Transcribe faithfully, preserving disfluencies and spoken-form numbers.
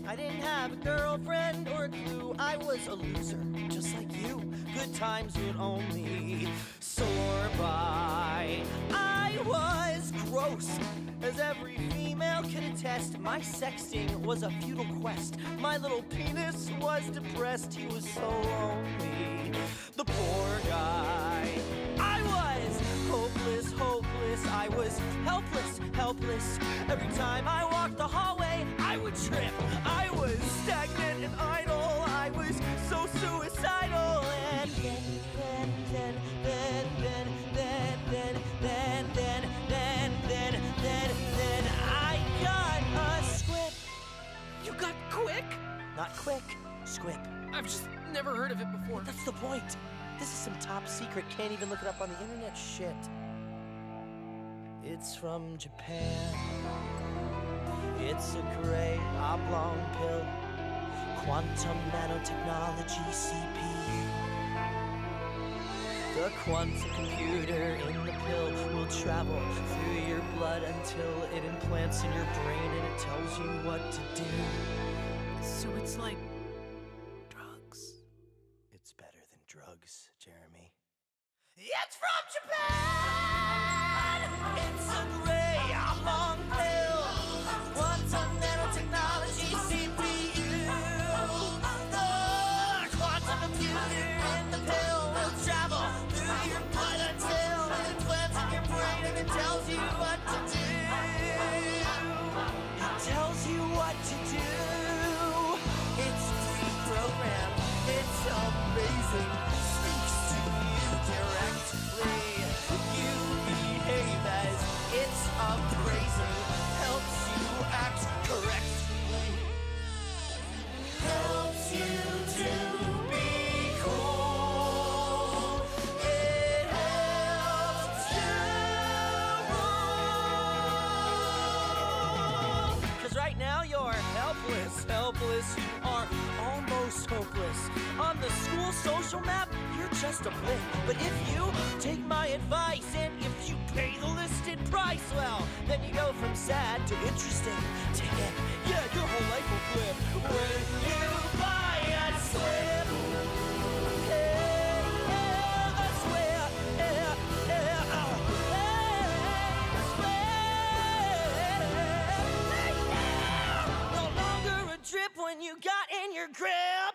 I didn't have a girlfriend or a clue. I was a loser, just like you. Good times would only soar by. I was gross, as every female could attest. My sexting was a futile quest. My little penis was depressed. He was so lonely, the poor guy. I was hopeless, hopeless. I was helpless, helpless. Every time I walked the hallway, I would trip. I was stagnant and idle. I was so suicidal. And then, then, then, then, then, then, then, then, then, then, then, then, I got a S Q U I P. You got quick? Not quick, S Q U I P. I've just never heard of it before. That's the point. This is some top secret, can't even look it up on the internet shit. It's from Japan. It's a gray oblong pill. Quantum nanotechnology C P U. The quantum computer in the pill will travel through your blood until it implants in your brain and it tells you what to do. So it's like drugs. It's better than drugs, Jeremy. It's from Japan! It's a gray oblong pill. Quantum nanotechnology C P U. The quantum computer in the pill will travel through your blood until it implants in your brain and it tells you what to do. It tells you what to do. It's pre-programmed. It's amazing. Speaks to you directly. You behave as it's appraising. Helps you act correctly. Helps you to be cool. It helps you rule. 'Cause right now you're helpless, helpless. You are almost hopeless. On the school social map, you're just a blip. But if you take my advice and if you pay the listed price, well, then you go from sad to interesting to hip. Yeah, your whole life will flip when you buy a S Q U I P. Yeah, yeah, I swear, yeah, yeah, oh, yeah, I swear. No longer a drip when you got in your grip.